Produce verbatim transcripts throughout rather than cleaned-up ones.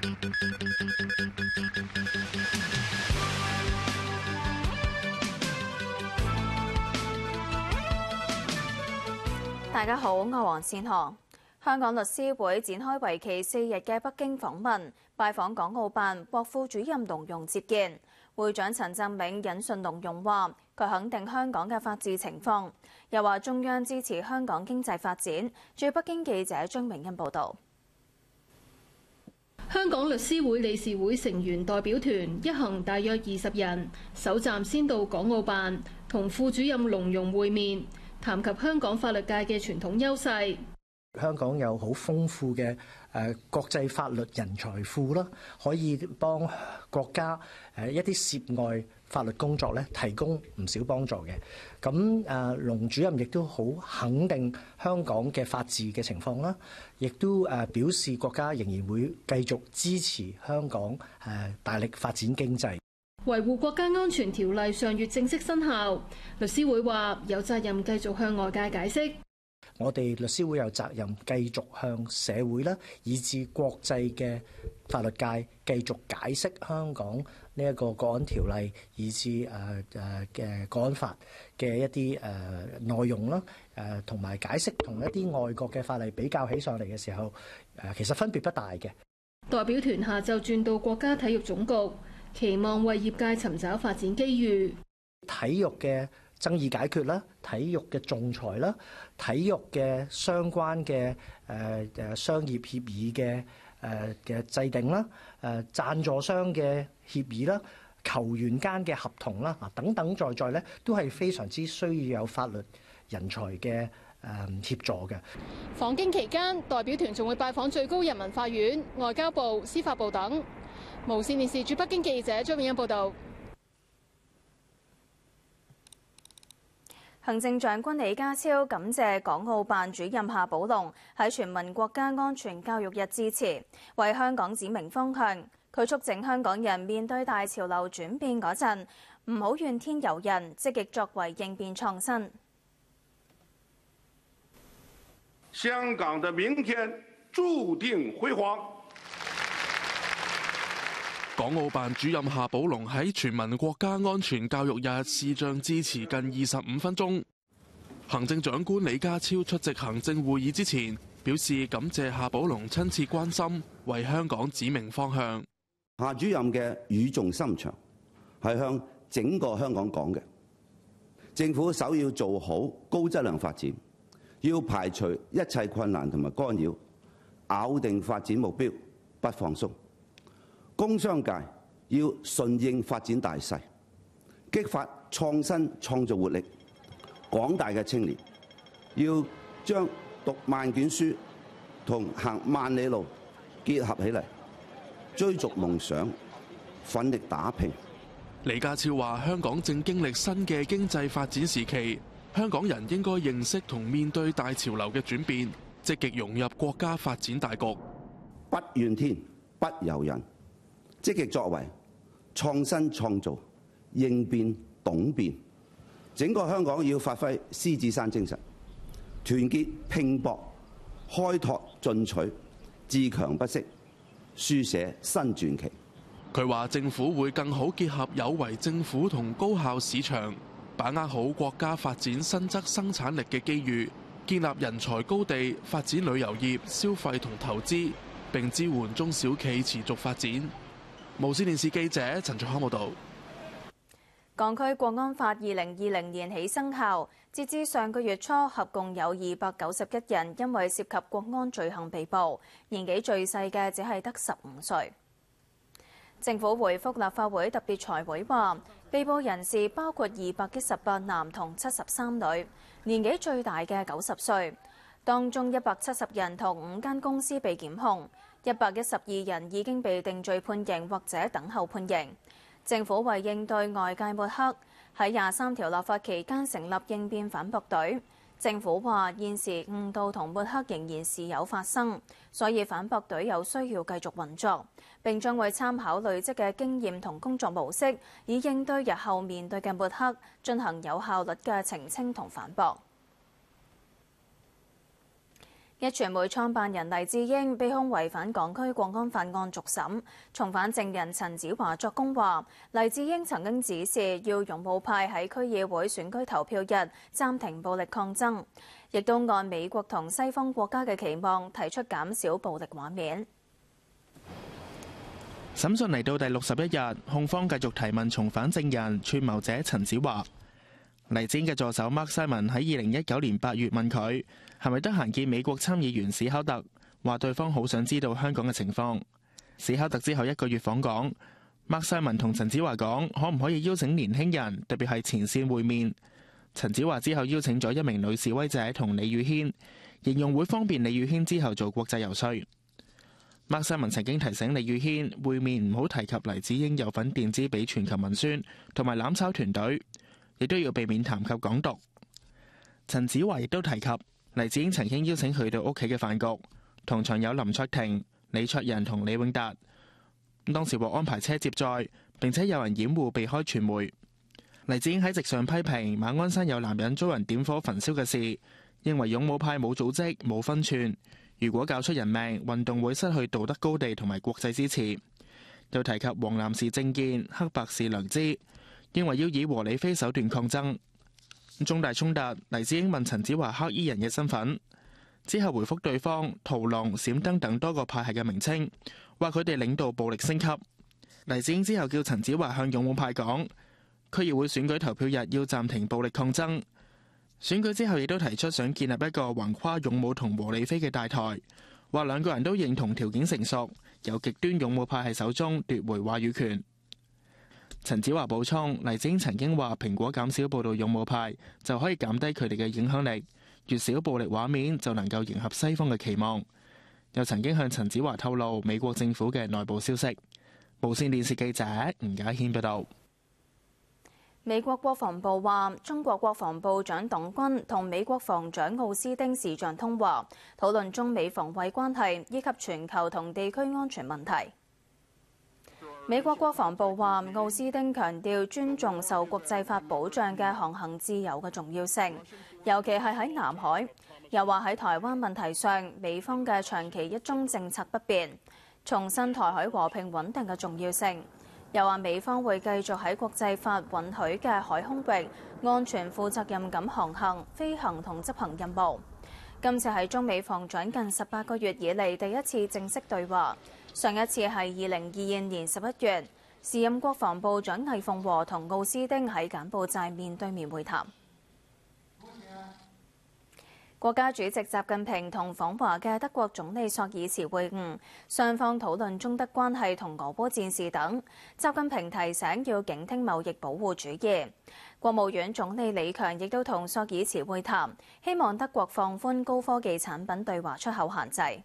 大家好，我係黃善河。香港律師會展開為期四日嘅北京訪問，拜訪港澳辦，獲副主任龍墉接見。會長陳振銘引述龍墉話，佢肯定香港嘅法治情況，又話中央支持香港經濟發展。駐北京記者張明恩報導。 香港律師會理事會成員代表團一行大約二十人，首站先到港澳辦，同副主任龍墉會面。談及香港法律界嘅傳統優勢， 香港有好豐富嘅誒國際法律人才庫啦，可以幫國家誒一啲涉外法律工作咧提供唔少幫助嘅。咁誒龍主任亦都好肯定香港嘅法治嘅情況啦，亦都誒表示國家仍然會繼續支持香港誒大力發展經濟。 維護國家安全條例上月正式生效，律師會話有責任繼續向外界解釋。 我哋律師會有責任繼續向社會啦，以至國際嘅法律界繼續解釋香港呢一個國安條例，以至誒誒嘅國安法嘅一啲誒內容啦，誒同埋解釋同一啲外國嘅法例比較起上嚟嘅時候，誒其實分別不大嘅。 代表團下晝轉到國家體育總局，期望為業界尋找發展機遇。 體育嘅爭議解決啦，體育嘅仲裁啦，體育嘅相關嘅誒誒商業協議嘅誒嘅制定啦，誒贊助商嘅協議啦，球員間嘅合同啦，啊等等在在咧，都係非常之需要有法律人才嘅誒協助嘅。 訪京期間，代表團仲會拜訪最高人民法院、外交部、司法部等。無線電視駐北京記者張永欣報道。 行政長官李家超感謝港澳辦主任夏寶龍喺全民國家安全教育日致辭，為香港指明方向。佢促請香港人面對大潮流轉變嗰陣，唔好怨天尤人，積極作為應變創新。 香港的明天注定輝煌。 港澳辦主任夏寶龍喺全民國家安全教育日視像致辭近二十五分鐘。行政長官李家超出席行政會議之前，表示感謝夏寶龍親切關心，為香港指明方向。 夏主任嘅語重心長係向整個香港講嘅，政府首要做好高質量發展，要排除一切困難同埋干擾，咬定發展目標，不放鬆。工商界要順應發展大勢，激發創新創造活力。廣大嘅青年要將讀萬卷書同行萬里路結合起嚟，追逐夢想，奮力打拼。 李家超話：香港正經歷新嘅經濟發展時期，香港人應該認識同面對大潮流嘅轉變，積極融入國家發展大局。 不怨天，不尤人。積極作為，創新創造，應變懂變，整個香港要發揮獅子山精神，團結拼搏，開拓進取，自強不息，書寫新傳奇。 佢話政府會更好結合有為政府同高效市場，把握好國家發展新質生產力嘅機遇，建立人才高地，發展旅遊業、消費同投資，並支援中小企持續發展。無線電視記者陳卓康報道。 港區國安法二零二零年起生效，截至上個月初，合共有二百九十一人因為涉及國安罪行被捕，年紀最細嘅只係得十五歲。政府回覆立法會特別財會話，被捕人士包括二百一十八男同七十三女，年紀最大嘅九十歲，當中一百七十人同五間公司被檢控。一百一十二人已經被定罪判刑或者等候判刑。政府為應對外界抹黑，喺廿三條立法期間成立應變反駁隊。政府話現時誤導同抹黑仍然時有發生，所以反駁隊有需要繼續運作，並將會參考累積嘅經驗同工作模式，以應對日後面對嘅抹黑，進行有效率嘅澄清同反駁。 壹傳媒創辦人黎智英被控違反港區國安法案續審，重返證人陳梓華作供話，黎智英曾經指示要勇武派喺區議會選舉投票日暫停暴力抗爭，亦都按美國同西方國家嘅期望提出減少暴力畫面。 審訊嚟到第六十一日，控方繼續提問重返證人串謀者陳梓華。黎智英嘅助手 Mark Simon 喺二零一九年八月問佢係咪得閒見美國參議員史考特，話對方好想知道香港嘅情況。史考特之後一個月訪港， Mark Simon 同陳梓華講可唔可以邀請年輕人，特別係前線會面。陳梓華之後邀請咗一名女示威者同李宇軒，形容會方便李宇軒之後做國際遊說。Mark Simon 曾經提醒李宇軒會面唔好提及黎智英有份墊資俾全球文宣同埋攬炒團隊，亦都要避免談及港獨。陳梓華亦都提及黎智英曾經邀請佢到屋企嘅飯局，同場有林卓廷、李卓人同李永達。當時獲安排車接載，並且有人掩護避開傳媒。黎智英喺席上批評馬鞍山有男人遭人點火焚燒嘅事，認為勇武派冇組織冇分寸，如果搞出人命，運動會失去道德高地同埋國際支持。又提及黃藍是政見，黑白是良知，認為要以和理非手段抗爭。中大衝突，黎智英問陳梓華黑衣人嘅身份，之後回覆對方屠龍、閃燈等多個派系嘅名稱，話佢哋領導暴力升級。黎智英之後叫陳梓華向勇武派講，區議會選舉投票日要暫停暴力抗爭。選舉之後亦都提出想建立一個橫跨勇武同和理非嘅大台，話兩個人都認同條件成熟，由極端勇武派系手中奪回話語權。陳梓華補充，黎智英曾經話蘋果減少報導勇武派就可以減低佢哋嘅影響力，越少暴力畫面就能夠迎合西方嘅期望。又曾經向陳梓華透露美國政府嘅內部消息。無線電視記者吳家軒報道。 美國國防部話，中國國防部長董軍同美國防長奧斯汀視像通話，討論中美防衛關係以及全球同地區安全問題。美國國防部話，奧斯汀強調尊重受國際法保障嘅航行自由嘅重要性，尤其係喺南海。又話喺台灣問題上，美方嘅長期一中政策不變，重申台海和平穩定嘅重要性。又話美方會繼續喺國際法允許嘅海空域安全負責任咁航行、飛行同執行任務。今次係中美防長近十八個月以嚟第一次正式對話。上一次係二零二二年十一月，時任國防部長魏鳳和同奧斯汀喺柬埔寨面對面會談。國家主席習近平同訪華嘅德國總理朔爾茨會晤，雙方討論中德關係同俄烏戰事等。習近平提醒要警惕貿易保護主義。國務院總理李強亦都同朔爾茨會談，希望德國放寬高科技產品對華出口限制。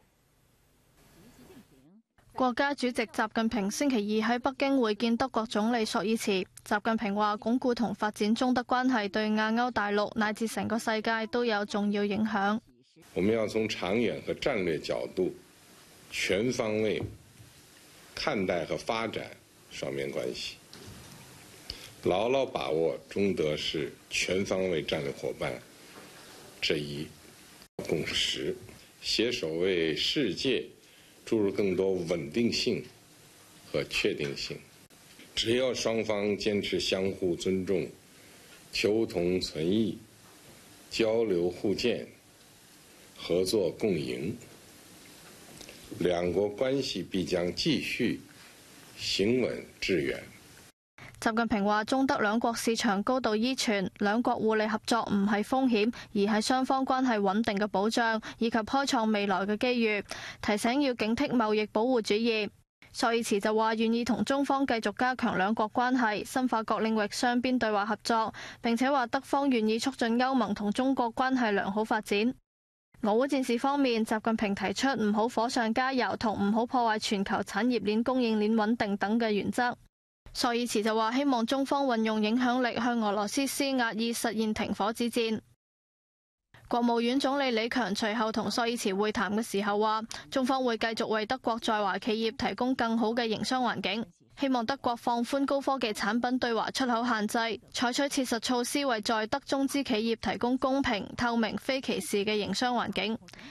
國家主席習近平星期二喺北京會見德國總理朔爾茨。習近平話：鞏固同發展中德關係對亞歐大陸乃至成個世界都有重要影響。 我們要從長遠和戰略角度，全方位看待和發展雙邊關係，牢牢把握中德是全方位戰略夥伴這一共識，攜手為世界注入更多穩定性和確定性。只要雙方堅持相互尊重、求同存異、交流互鑑、合作共贏，兩國關係必將繼續行穩致遠。 習近平話：中德兩國市場高度依存，兩國互利合作唔係風險，而係雙方關係穩定嘅保障，以及開創未來嘅機遇。提醒要警惕貿易保護主義。朔爾茨就話願意同中方繼續加強兩國關係，深化各領域雙邊對話合作。並且話德方願意促進歐盟同中國關係良好發展。俄烏戰事方面，習近平提出唔好火上加油同唔好破壞全球產業鏈供應鏈穩定等嘅原則。朔爾茨就話希望中方運用影響力向俄羅斯施壓，以實現停火止戰。國務院總理李強隨後同朔爾茨會談嘅時候話，中方會繼續為德國在華企業提供更好嘅營商環境，希望德國放寬高科技產品對華出口限制，採取切實措施為在德中資企業提供公平、透明、非歧視嘅營商環境。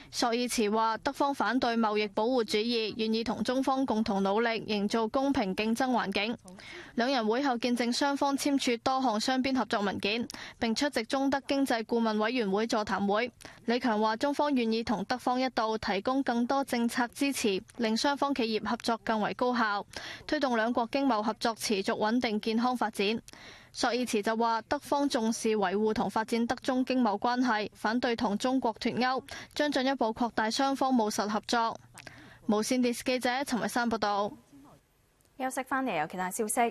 朔爾茨話：德方反對貿易保護主義，願意同中方共同努力，營造公平競爭環境。兩人會後見證雙方簽署多項雙邊合作文件，並出席中德經濟顧問委員會座談會。李強話：中方願意同德方一道提供更多政策支持，令雙方企業合作更為高效，推動兩國經貿合作持續穩定健康發展。朔爾茨就話：德方重視維護同發展德中經貿關係，反對同中國脫鈎，將進一步擴大雙方務實合作。無線電視記者陳慧珊報道。 休息返嚟有其他消息。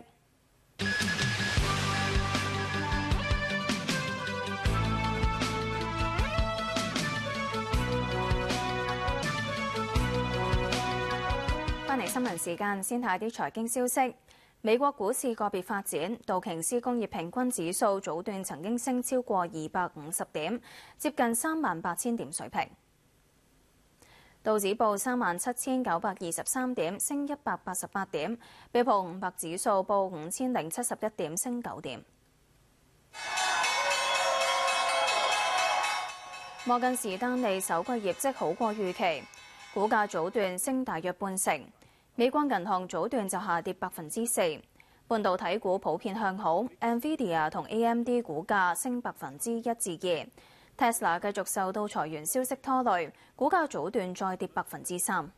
返嚟新聞時間，先睇啲財經消息。美國股市個別發展，道瓊斯工業平均指數早段曾經升超過二百五十點，接近三萬八千點水平。道指報三萬七千九百二十三點，升一百八十八點；標普五百指數報五千零七十一點，升九點。摩根士丹利首季業績好過預期，股價早段升大約半成。美國銀行早段就下跌百分之四，半導體股普遍向好 ，Nvidia 同 A M D 股價升百分之一至二。Tesla 繼續受到裁員消息拖累，股價早段再跌百分之三。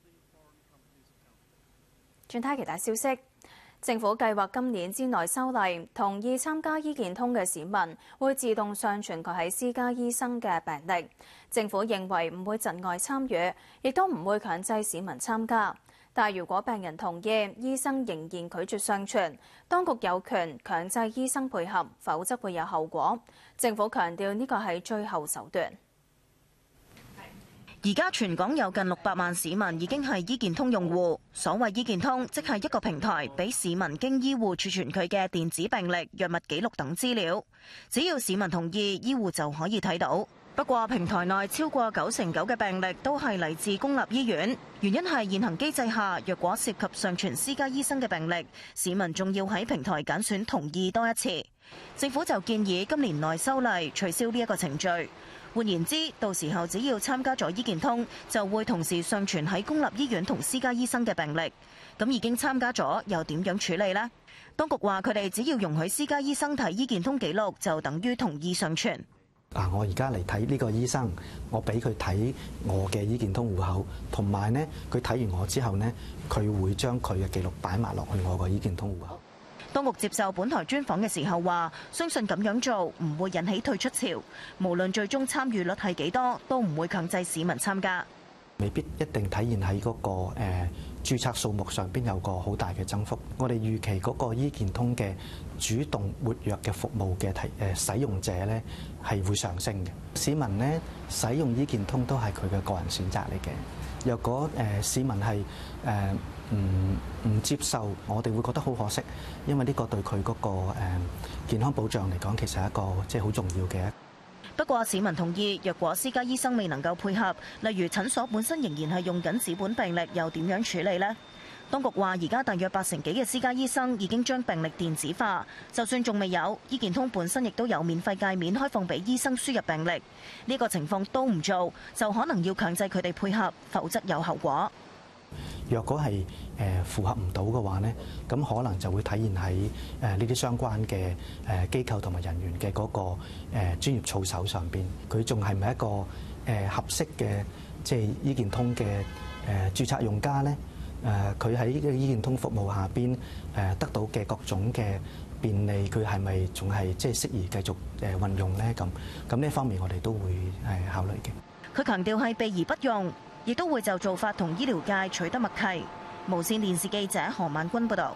轉睇其他消息，政府計劃今年之內修例，同意參加醫健通嘅市民會自動上傳佢喺私家醫生嘅病歷。政府認為唔會窒礙參與，亦都唔會強制市民參加。但如果病人同意，醫生仍然拒絕上傳，當局有權強制醫生配合，否則會有後果。政府強調呢個係最後手段。 而家全港有近六百萬市民已經係醫健通用戶。所謂醫健通，即係一個平台，俾市民經醫護儲存佢嘅電子病歷、藥物記錄等資料。只要市民同意，醫護就可以睇到。不過平台內超過九成九嘅病歷都係嚟自公立醫院，原因係現行機制下，若果涉及上傳私家醫生嘅病歷，市民仲要喺平台揀選同意多一次。政府就建議今年內修例取消呢一個程序。換言之，到時候只要參加咗醫健通，就會同時上傳喺公立醫院同私家醫生嘅病歷。咁已經參加咗，又點樣處理呢？當局話佢哋只要容許私家醫生睇醫健通記錄，就等於同意上傳。 啊！我而家嚟睇呢個醫生，我俾佢睇我嘅醫健通戶口，同埋呢，佢睇完我之後呢，佢會將佢嘅記錄擺埋落去我個醫健通戶口。 當局接受本台專訪嘅時候話，相信咁樣做唔會引起退出潮，無論最終參與率係幾多，都唔會強制市民參加。 未必一定體現喺嗰個誒註冊數目上邊有個好大嘅增幅。我哋預期嗰個醫健通嘅主動活躍嘅服務嘅提誒使用者咧係會上升嘅。市民咧使用醫健通都係佢嘅個人選擇嚟嘅。若果誒市民係誒唔唔接受，我哋會覺得好可惜，因為呢個對佢嗰個誒健康保障嚟講，其實係一個即係好重要嘅。 不過市民同意，若果私家醫生未能夠配合，例如診所本身仍然係用緊紙本病歷，又點樣處理呢？當局話，而家大約八成幾嘅私家醫生已經將病歷電子化，就算仲未有，醫健通本身亦都有免費界面開放俾醫生輸入病歷。呢個情況都唔做，就可能要強制佢哋配合，否則有後果。 若果係誒符合唔到嘅話呢，咁可能就會體現喺誒呢啲相關嘅誒機構同埋人員嘅嗰個誒專業操守上邊，佢仲係咪一個誒合適嘅即係醫健通嘅誒註冊用家呢？誒佢喺呢個醫健通服務下邊誒得到嘅各種嘅便利，佢係咪仲係即係適宜繼續誒運用呢？咁咁呢一方面我哋都會係考慮嘅。 佢強調係避而不用，亦都會就做法同醫療界取得默契。無線電視記者何萬君報導。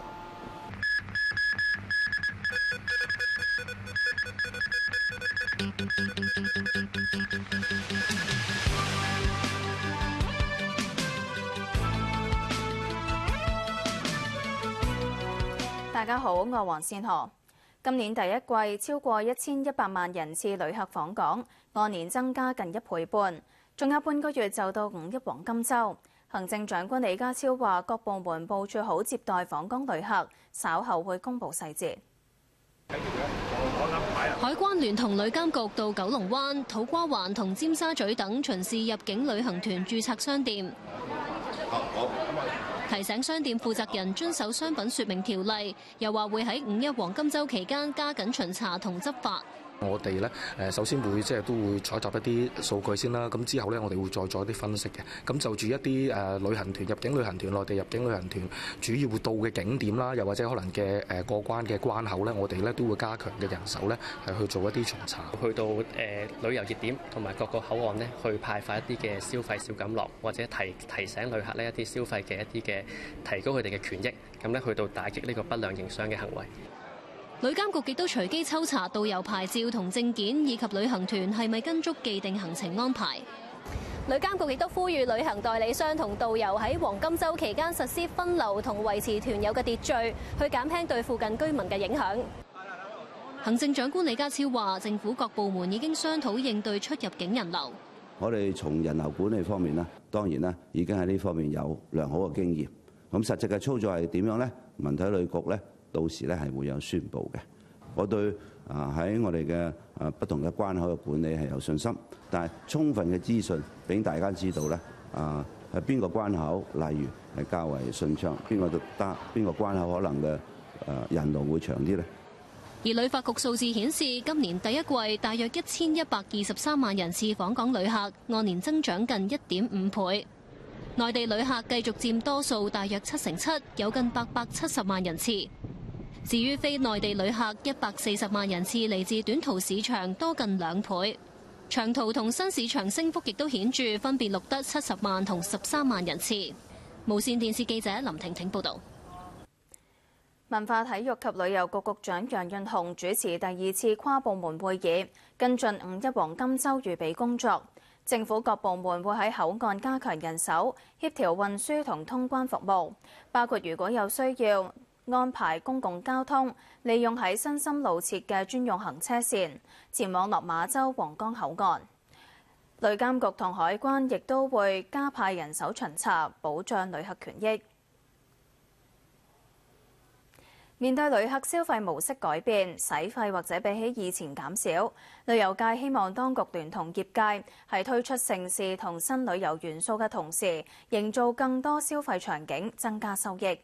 大家好，我係黃善河。今年第一季超過一千一百萬人次旅客訪港，按年增加近一倍半。仲有半個月就到五一黃金週，行政長官李家超話各部門部署好接待訪港旅客，稍後會公布細節。 海關聯同旅監局到九龍灣、土瓜灣同尖沙咀等巡視入境旅行團註冊商店，提醒商店負責人遵守商品說明條例，又話會喺五一黃金週期間加緊巡查同執法。 我哋咧誒首先會即係都會採集一啲數據先啦，咁之後咧我哋會再做一啲分析嘅。咁就住一啲誒旅行團、入境旅行團、內地入境旅行團主要會到嘅景點啦，又或者可能嘅誒過關嘅關口咧，我哋咧都會加強嘅人手咧係去做一啲巡查， 去到誒旅遊熱點同埋各個口岸咧去派發一啲嘅消費小錦囊，或者提提醒旅客呢一啲消費嘅一啲嘅提高佢哋嘅權益，咁咧去到打擊呢個不良營商嘅行為。 旅監局亦都隨機抽查導遊牌照同證件，以及旅行團係咪跟足既定行程安排。 旅監局亦都呼籲旅行代理商同導遊喺黃金週期間實施分流同維持團友嘅秩序，去減輕對附近居民嘅影響。 行政長官李家超話，政府各部門已經商討應對出入境人流。 我哋從人流管理方面呢，當然啦，已經喺呢方面有良好嘅經驗。咁實際嘅操作係點樣呢？文體旅局呢，到時咧係會有宣佈嘅。我對啊喺我哋嘅啊不同嘅關口嘅管理係有信心，但係充分嘅資訊俾大家知道咧啊係邊個關口，例如係較為順暢，邊個得邊個關口可能嘅誒人龍會長啲咧。 而旅發局數字顯示，今年第一季大約一千一百二十三萬人次訪港旅客，按年增長近一點五倍。內地旅客繼續佔多數，大約七成七，有近八百七十萬人次。至於非內地旅客，一百四十萬人次嚟自短途市場，多近兩倍。長途同新市場升幅亦都顯著，分別錄得七十萬同十三萬人次。無線電視記者林婷婷報導。 文化體育及旅遊局局長楊潤雄主持第二次跨部門會議，跟進五一黃金週預備工作。政府各部門會喺口岸加強人手，協調運輸同通關服務，包括如果有需要安排公共交通，利用喺新深路設嘅專用行車線，前往落馬洲皇崗口岸。旅監局同海關亦都會加派人手巡查，保障旅客權益。面對旅客消費模式改變，使費或者比起以前減少，旅遊界希望當局聯同業界喺推出盛事同新旅遊元素嘅同時，營造更多消費場景，增加收益。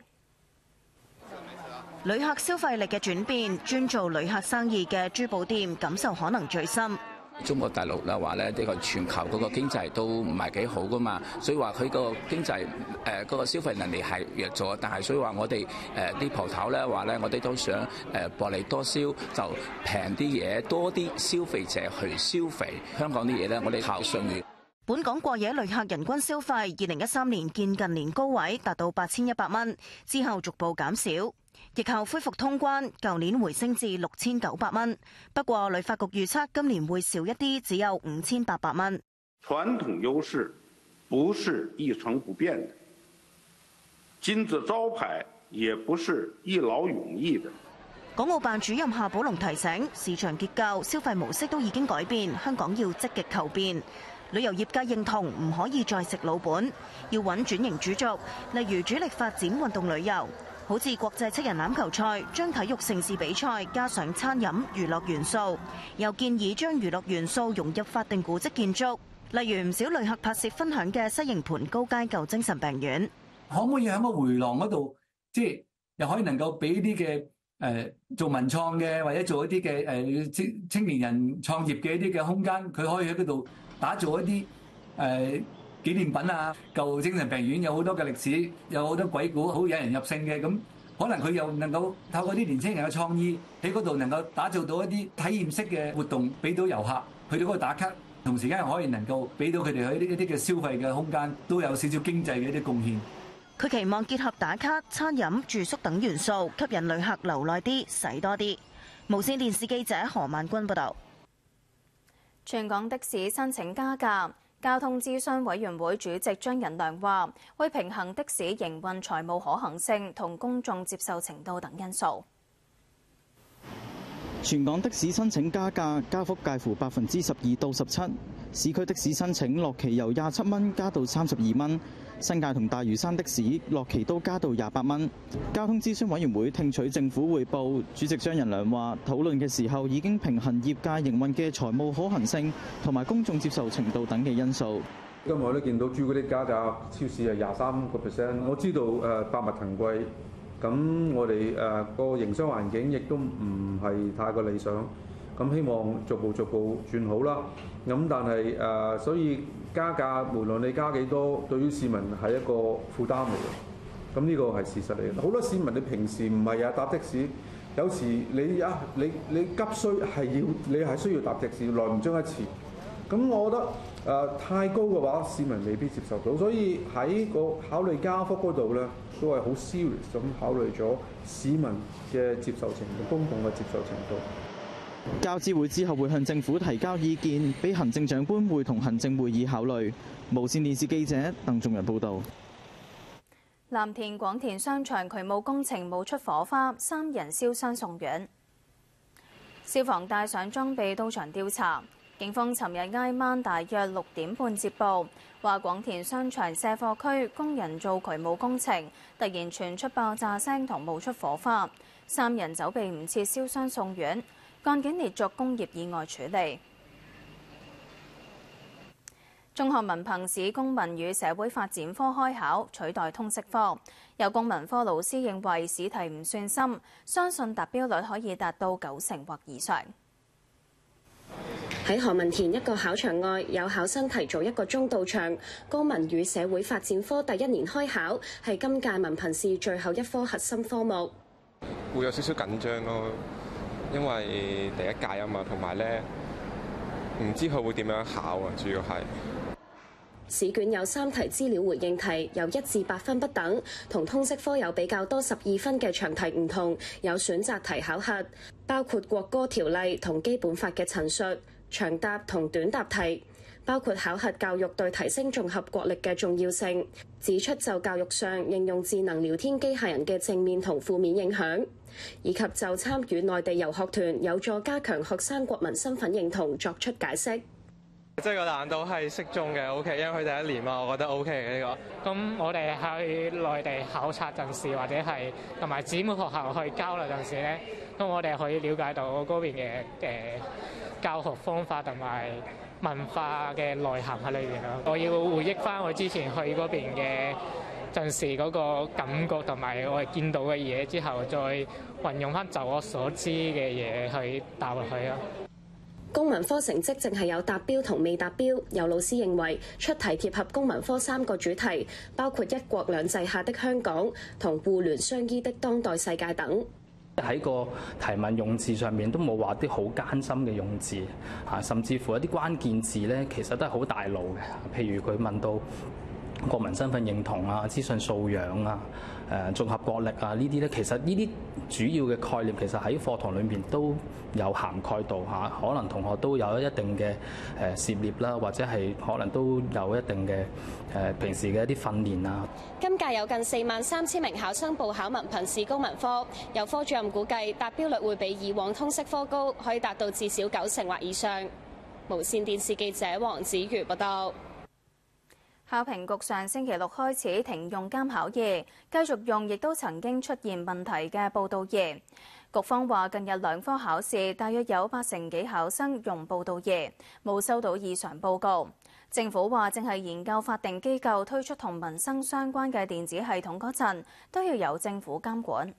旅客消費力嘅轉變，專做旅客生意嘅珠寶店感受可能最深。 中國大陸啦話咧，呢個全球嗰個經濟都唔係幾好噶嘛，所以話佢個經濟誒嗰個消費能力係弱咗，但係所以話我哋誒啲鋪頭咧話咧，我哋都想誒薄利多銷，就平啲嘢，多啲消費者去消費香港啲嘢咧，我哋靠信譽。 本港過夜旅客人均消費二零一三年見近年高位，達到八千一百蚊，之後逐步減少。疫後恢復通關，舊年回升至六千九百蚊。不過旅發局預測今年會少一啲，只有五千八百蚊。 傳統優勢不是一成不變的，金字招牌也不是一勞永逸的。 港澳辦主任夏寶龍提醒，市場結構、消費模式都已經改變，香港要積極求變。旅遊業界認同唔可以再食老本，要揾轉型主軸，例如主力發展運動旅遊。好似國際七人欖球賽，將體育盛事比賽加上餐飲娛樂元素，又建議將娛樂元素融入法定古蹟建築，例如唔少旅客拍攝分享嘅西營盤高街舊精神病院。 可唔可以喺個回廊嗰度，即係又可以能夠俾啲嘅誒做文創嘅，或者做一啲嘅誒青青年人創業嘅一啲嘅空間，佢可以喺嗰度打造一啲誒。呃紀念品啊，舊精神病院有好多嘅歷史，有好多鬼故，好引人入勝嘅。咁可能佢又能夠透過啲年輕人嘅創意喺嗰度能夠打造到一啲體驗式嘅活動，俾到遊客去到嗰度打卡，同時間又可以能夠俾到佢哋喺呢一啲嘅消費嘅空間都有少少經濟嘅一啲貢獻。 佢期望結合打卡、餐飲、住宿等元素，吸引旅客留耐啲、使多啲。無線電視記者何萬君報導。 全港的士申請加價。交通諮詢委員會主席張仁良話，會平衡的士營運財務可行性同公眾接受程度等因素。 全港的士申請加價，加幅介乎百分之十二到十七。市區的士申請落旗由廿七蚊加到三十二蚊， 新界同大嶼山的士落旗都加到廿八蚊。交通諮詢委員會聽取政府彙報，主席張仁良話：討論嘅時候已經平衡業界營運嘅財務可行性同埋公眾接受程度等嘅因素。 今日我都見到朱古力加價，超市係廿三個 percent。我知道誒百物騰貴，咁我哋誒個營商環境亦都唔係太過理想。咁希望逐步逐步轉好啦。咁但係誒、呃，所以加價，無論你加幾多，對於市民係一個負擔嚟嘅。咁呢個係事實嚟嘅。好多市民你平時唔係日日搭的士，有時你啊你你急需係要你係需要搭的士，來唔中一次。咁我覺得誒、呃、太高嘅話，市民未必接受到。所以喺個考慮加幅嗰度咧，都係好 serious 咁考慮咗市民嘅接受程度、公共嘅接受程度。 交諮會之後會向政府提交意見，俾行政長官會同行政會議考慮。無線電視記者鄧仲仁報導。 藍田廣田商場渠務工程冒出火花，三人燒傷送院。消防帶上裝備到場調查。警方尋日挨晚大約六點半接報，話廣田商場卸貨區工人做渠務工程，突然傳出爆炸聲同冒出火花，三人走避唔切，燒傷送院。案件列作工業意外處理。中學文憑試公民與社會發展科開考，取代通識科。有公民科老師認為試題唔算深，相信達標率可以達到九成或以上。 喺何文田一個考場外，有考生提早一個鐘到場。公民與社會發展科第一年開考，係今屆文憑試最後一科核心科目。 會有少少緊張咯，因為第一屆啊嘛，同埋咧唔知佢會點樣考啊，主要係。 試卷有三題資料回應題，由一至八分不等，同通識科有比較多十二分嘅長題唔同，有選擇題考核，包括國歌條例同基本法嘅陳述、長答同短答題，包括考核教育對提升綜合國力嘅重要性，指出就教育上應用智能聊天機械人嘅正面同負面影響，以及就參與內地遊學團有助加強學生國民身份認同作出解釋。 即係個難度係適中嘅 ，OK， 因為佢第一年嘛，我覺得 OK 嘅呢個。 咁我哋去內地考察陣時，或者係同埋姊妹學校去交流陣時咧，咁我哋可以了解到嗰邊嘅誒教學方法同埋文化嘅內涵喺裏邊咯。我要回憶翻我之前去嗰邊嘅陣時嗰個感覺同埋我哋見到嘅嘢之後，再運用翻就我所知嘅嘢去答落去咯。 公民科成績淨係有達標同未達標，有老師認為出題貼合公民科三個主題，包括一國兩制下的香港同互聯相依的當代世界等。 喺個提問用字上面都冇話啲好艱深嘅用字啊，甚至乎一啲關鍵字咧，其實都係好大路嘅。譬如佢問到國民身份認同啊、資訊素養啊、誒綜合國力啊呢啲咧，其實呢啲主要嘅概念其實喺課堂裏面都有涵蓋到嚇，可能同學都有一定嘅誒涉獵啦，或者係可能都有一定嘅誒平時嘅一啲訓練啊。 今屆有近四萬三千名考生報考文憑試公民科，有科主任估計達標率會比以往通識科高，可以達到至少九成或以上。無線電視記者黃子瑜報道。 考評局上星期六開始停用監考儀，繼續用亦都曾經出現問題嘅報到儀。局方話近日兩科考試大約有八成幾考生用報到儀，冇收到異常報告。政府話正係研究法定機構推出同民生相關嘅電子系統嗰陣，都要由政府監管。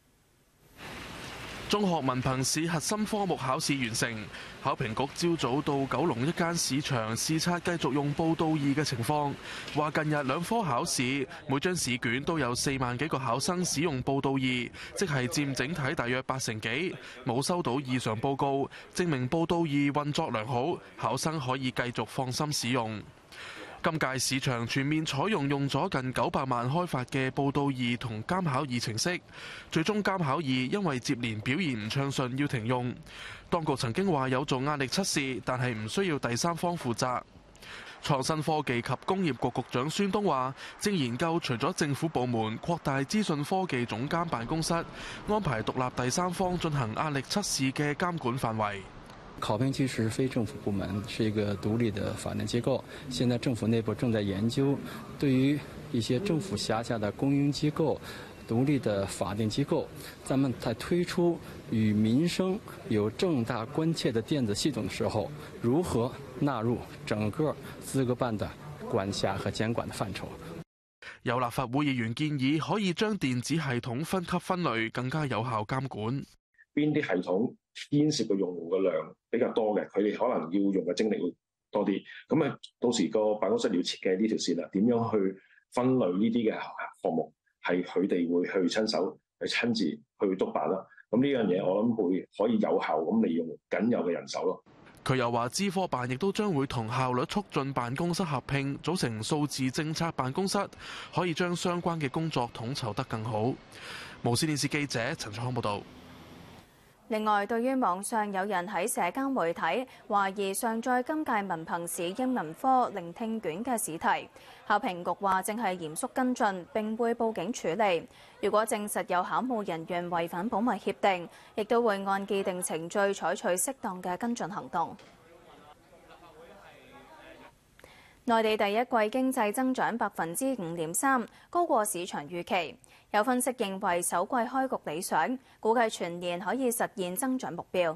中學文憑試核心科目考試完成，考評局朝早到九龍一間市場視察繼續用報到儀嘅情況，話近日兩科考試每張試卷都有四萬幾個考生使用報到儀，即係佔整體大約八成幾，冇收到異常報告，證明報到儀運作良好，考生可以繼續放心使用。今屆市場全面採用用咗近九百萬開發嘅報到儀同監考儀程式，最終監考儀因為接連表現唔暢順要停用。當局曾經話有做壓力測試，但係唔需要第三方負責。創新科技及工業局局長孫東話，正研究除咗政府部門擴大資訊科技總監辦公室，安排獨立第三方進行壓力測試嘅監管範圍。 考評局是非政府部門，是一個獨立的法定機構。現在政府內部正在研究，對於一些政府轄下的公營機構、獨立的法定機構，咱們在推出與民生有重大關切的電子系統的時候，如何納入整個資格辦的管轄和監管的範疇。 有立法會議員建議可以將電子系統分級分類，更加有效監管。 邊啲系統牽涉嘅用戶嘅量比較多嘅，佢哋可能要用嘅精力會多啲。咁啊，到時個辦公室要設計呢條線啦，點樣去分類呢啲嘅項目，係佢哋會去親手去親自去督辦啦。咁呢樣嘢我諗會可以有效咁利用僅有嘅人手咯。 佢又話，資科辦亦都將會同效率促進辦公室合併，組成數字政策辦公室，可以將相關嘅工作統籌得更好。無線電視記者陳楚康報導。 另外，對於網上有人喺社交媒體懷疑上載今屆文憑試英文科聆聽卷嘅試題，考評局話正係嚴肅跟進，並會報警處理。如果證實有考務人員違反保密協定，亦都會按既定程序採取適當嘅跟進行動。內地第一季經濟增長百分之五點三，高過市場預期。有分析認為首季開局理想，估計全年可以實現增長目標。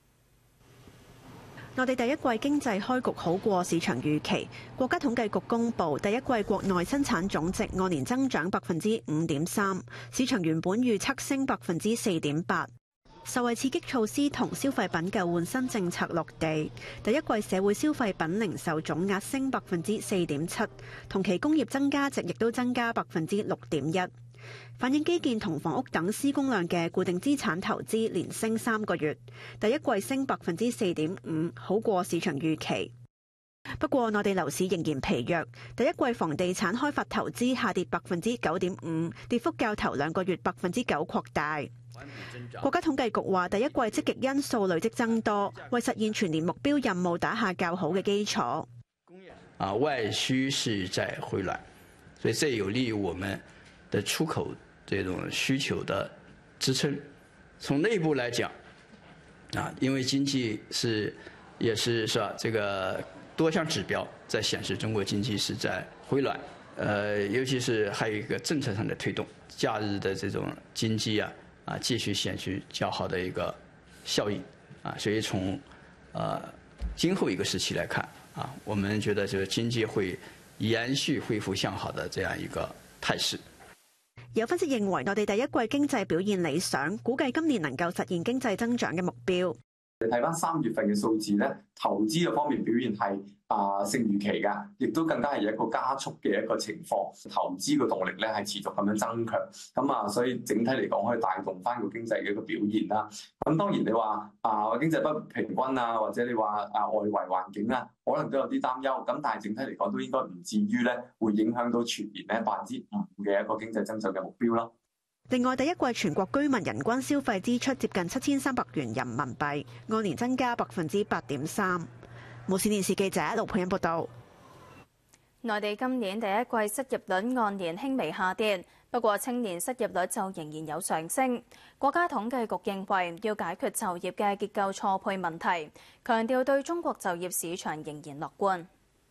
內地第一季經濟開局好過市場預期。國家統計局公布第一季國內生產總值按年增長百分之五點三，市場原本預測升百分之四點八。受惠刺激措施同消費品舊換新政策落地，第一季社會消費品零售總額升百分之四點七，同期工業增加值亦都增加百分之六點一。反映基建同房屋等施工量嘅固定資產投資連升三個月，第一季升百分之四點五，好過市場預期。不過內地樓市仍然疲弱，第一季房地產開發投資下跌百分之九點五，跌幅較頭兩個月百分之九擴大。國家統計局話，第一季積極因素累積增多，為實現全年目標任務打下較好嘅基礎。 啊，外需是在回暖，所以這有利於我們的出口這種需求的支撐。從內部來講，啊，因為經濟是也是是吧，這個多項指標在顯示中國經濟是在回暖。呃，尤其是還有一個政策上的推動，假日的這種經濟啊。啊，繼續顯示較好的一個效應啊，所以從呃今後一個時期來看啊，我們覺得這個經濟會延續恢復向好的這樣一個態勢。 有分析認為，內地第一季經濟表現理想，估計今年能夠實現經濟增長嘅目標。 你睇翻三月份嘅數字咧，投資嘅方面表現係啊勝預期㗎，亦都更加係有一個加速嘅一個情況，投資嘅動力咧係持續咁樣增強，咁啊，所以整體嚟講可以帶動翻個經濟嘅一個表現啦。咁當然你話啊經濟不平均啊，或者你話啊外圍環境啊，可能都有啲擔憂，咁但係整體嚟講都應該唔至於咧會影響到全年咧百分之五嘅一個經濟增長嘅目標啦。 另外，第一季全國居民人均消費支出接近七千三百元人民幣，按年增加百分之八點三。無線電視記者盧佩欣報道。 內地今年第一季失業率按年輕微下跌，不過青年失業率就仍然有上升。國家統計局認為要解決就業嘅結構錯配問題，強調對中國就業市場仍然樂觀。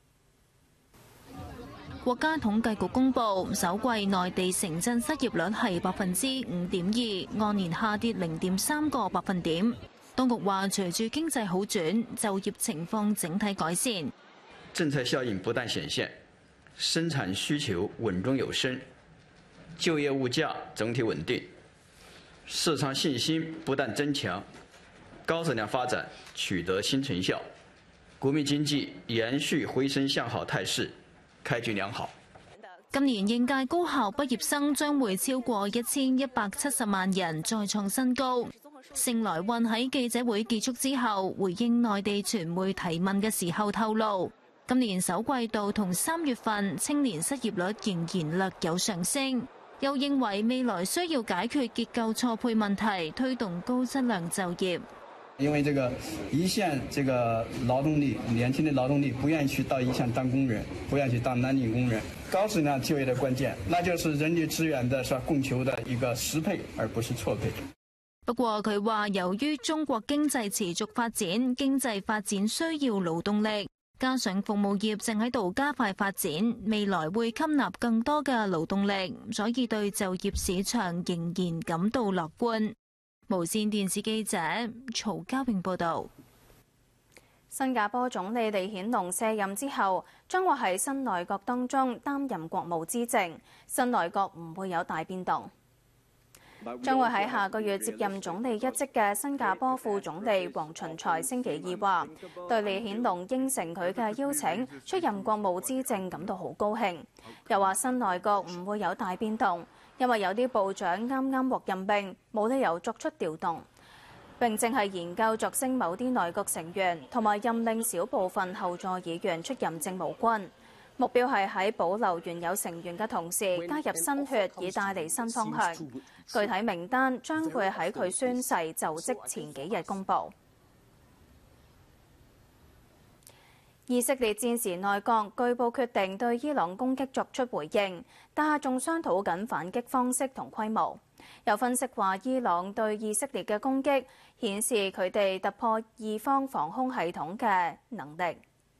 國家統計局公布，首季內地城鎮失業率係百分之五點二，按年下跌零點三個百分點。當局話，隨住經濟好轉，就業情況整體改善， 政策效應不斷顯現，生產需求穩中有升，就業物價整體穩定，市場信心不斷增強，高質量發展取得新成效，國民經濟延續回升向好態勢，開局良好。 今年應屆高校畢業生將會超過一千一百七十萬人，再創新高。盛來運喺記者會結束之後，回應內地傳媒提問嘅時候透露，今年首季度同三月份青年失業率仍然略有上升，又認為未來需要解決結構錯配問題，推動高質量就業。 因為這個一線這個勞動力，年輕的勞動力不願意去到一線當工人，不願意去當藍領工人。高質量就業的關鍵，那就是人力資源的是供求的一個適配，而不是錯配。 不過佢話，由於中國經濟持續發展，經濟發展需要勞動力， 加上服務業正喺度加快發展，未來會吸納更多嘅勞動力，所以對就業市場仍然感到樂觀。無線電視記者曹家穎報導。 新加坡總理李顯龍卸任之後，將會喺新內閣當中擔任國務資政，新內閣唔會有大變動。將會喺下個月接任總理一職嘅新加坡副總理黃循財星期二話，對李顯龍應承佢嘅邀請出任國務資政感到好高興，又話新內閣唔會有大變動，因為有啲部長啱啱獲任命，冇理由作出調動。並正係研究擢升某啲內閣成員，同埋任命少部分後座議員出任政務官。目標係喺保留原有成員嘅同時，加入新血，以帶嚟新方向。具體名單將會喺佢宣誓就職前幾日公佈。以色列戰時內閣據報決定對伊朗攻擊作出回應，但係仲商討緊反擊方式同規模。有分析話，伊朗對以色列嘅攻擊顯示佢哋突破伊方防空系統嘅能力。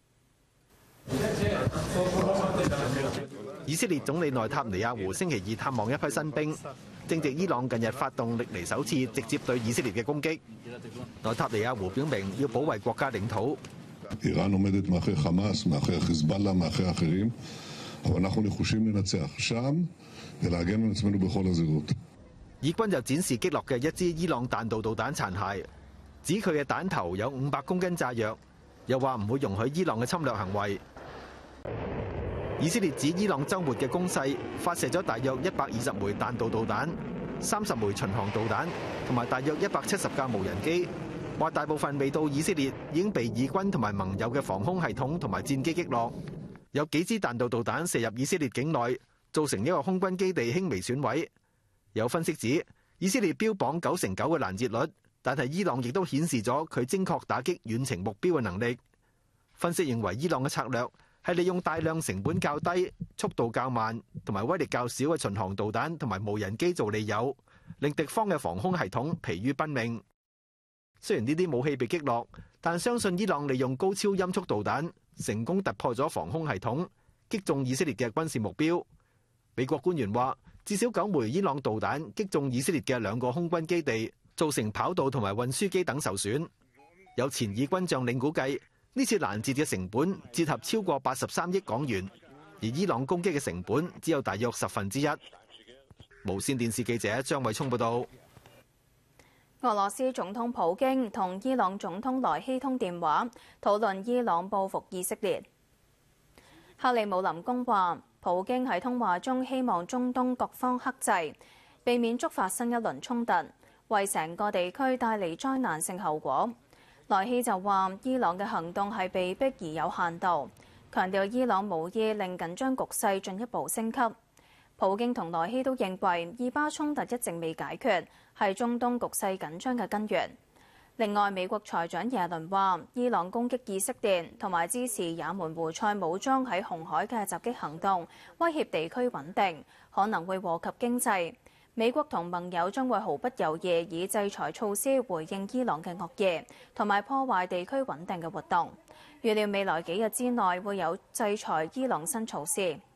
以色列總理內塔尼亞胡星期二探望一批新兵，正值伊朗近日發動歷嚟首次直接對以色列嘅攻擊。內塔尼亞胡表明要保衛國家領土。 איראן עומדת מאחורי חמאס, מאחורי חיזבאללה, מאחורי אחרים, אבל אנחנו נחושים לנצח שם ולהגן על עצמנו בכל הזירות. 以軍就展示擊落嘅一支伊朗彈道導彈殘骸，指佢嘅彈頭有五百公斤炸藥，又話唔會容許伊朗嘅侵略行為。以色列指伊朗週末嘅攻勢發射咗大約一百二十枚彈道導彈、三十枚巡航導彈同埋大約一百七十架無人機，話大部分未到以色列已經被以軍同埋盟友嘅防空系統同埋戰機擊落。有幾支彈道導彈射入以色列境內，造成一個空軍基地輕微損毀。有分析指，以色列標榜九成九嘅攔截率，但係伊朗亦都顯示咗佢精確打擊遠程目標嘅能力。分析認為，伊朗嘅策略係利用大量成本較低、速度較慢同埋威力較少嘅巡航導彈同埋無人機做利誘，令敵方嘅防空系統疲於奔命。雖然呢啲武器被擊落，但相信伊朗利用高超音速導彈成功突破咗防空系統，擊中以色列嘅軍事目標。美國官員話，至少九枚伊朗導彈擊中以色列嘅兩個空軍基地，造成跑道同埋運輸機等受損。有前以軍將領估計，呢次攔截嘅成本折合超過八十三億港元，而伊朗攻擊嘅成本只有大約十分之一。無線電視記者張偉聰報道。 俄羅斯總統普京同伊朗總統萊希通電話，討論伊朗報復以色列。克里姆林宮話，普京喺通話中希望中東各方克制，避免觸發新一輪衝突，為成個地區帶嚟災難性後果。萊希就話，伊朗嘅行動係被逼而有限度，強調伊朗無意令緊張局勢進一步升級。普京同萊希都認為，以巴衝突一直未解決，係中東局勢緊張嘅根源。另外，美國財長耶倫話，伊朗攻擊以色列同埋支持也門胡塞武裝喺紅海嘅襲擊行動，威脅地區穩定，可能會禍及經濟。美國同盟友將會毫不猶豫以制裁措施回應伊朗嘅惡意，同埋破壞地區穩定嘅活動。預料未來幾日之內會有制裁伊朗新措施。